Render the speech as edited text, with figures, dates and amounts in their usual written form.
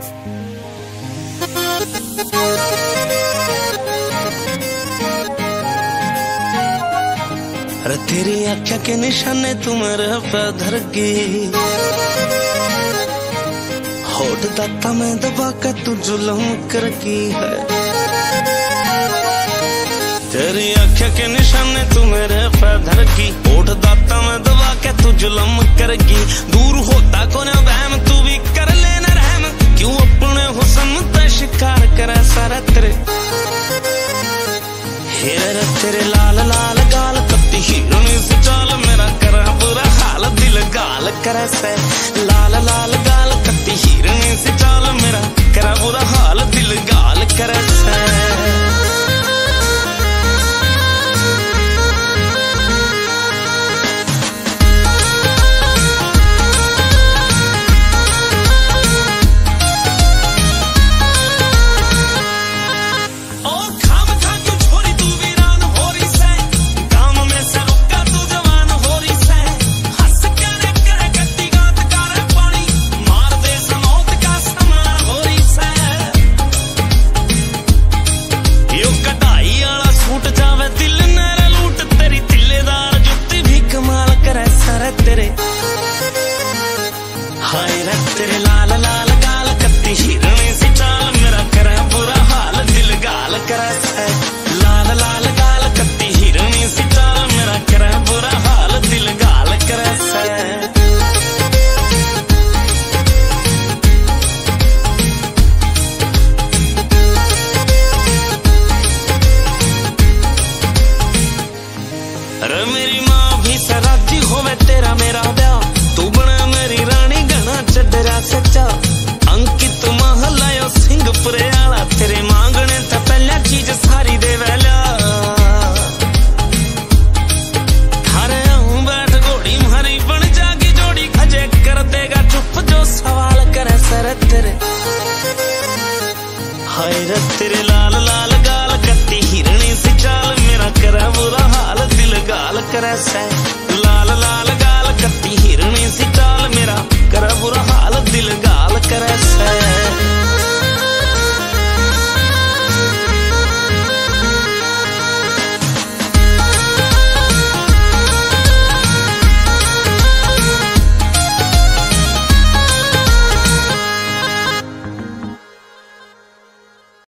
अरे तेरी आँखें के निशाने तुम्हारे पे धर गई, होठ दाता में दबा के तू जुल्म कर गई है। तेरी आँखें के निशाने तुम्हारे पे धर गई, होठ दाता में दबा के तू जुल्म कर गई। दूर होता को ना बहम, तू भी कर लेना रहम, क्यों अपने हुस्न का शिकार करे सारा तेरे। हेरे तेरे लाल लाल गाल कत्ती हिरनी से चाल, मेरा करा बुरा हाल दिल गाल करे से। लाल लाल गाल कत्ती हिरनी से चाल, मेरा करा बुरा हाल दिल गाल करे से। हाय रे तेरे लाल लाल गाल कत्ती हिरनी सी चाल, मेरा करे बुरा हाल दिल गाल करे से। लाल लाल गाल कत्ती हिरनी सी चाल, मेरा करे बुरा हाल दिल गाल करे से। अरे मेरी माँ भी सराजी होवे तेरा मेरा ब्याह, तू बने मेरी रानी गणा चढ़ा सच्चा। अंकित महलायो सिंहपुरे आला, तेरे मांगने तो पहला चीज सारी दे वेला। थारे आऊं बैठ घोड़ी मारी बन जागी जोड़ी, अजय कर देगा चुप जो सवाल करे सर तेरे। हाय रे तेरे लाल लाल गाल कत्ती हिरनी सी चाल, मेरा करे बुरा हाल दिल गाल करे से। लाल लाल गाल कत्ती हिरनी सी चाल, मेरा करे बुरा हाल दिल गाल करे से।